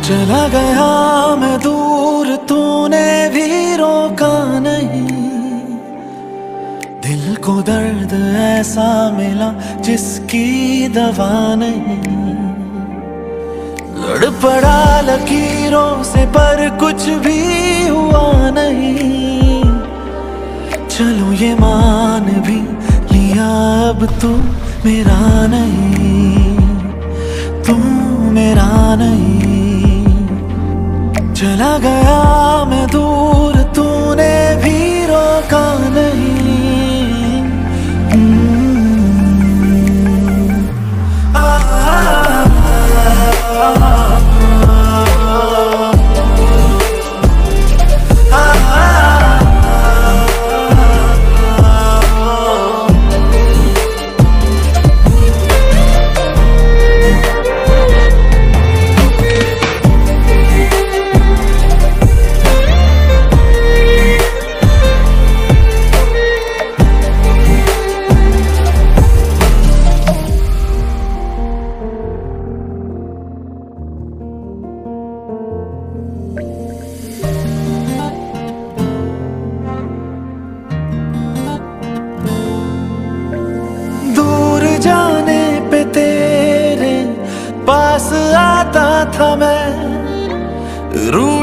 चला गया मैं दूर, तूने भी रोका नहीं। दिल को दर्द ऐसा मिला जिसकी दवा नहीं। लड़ पड़ा लकीरों से पर कुछ भी हुआ नहीं। चलो ये मान भी लिया अब तू मेरा नहीं, तू मेरा नहीं। चला गया मैं दूर, तूने भी रोका नहीं। जाने पे तेरे पास आता था मैं,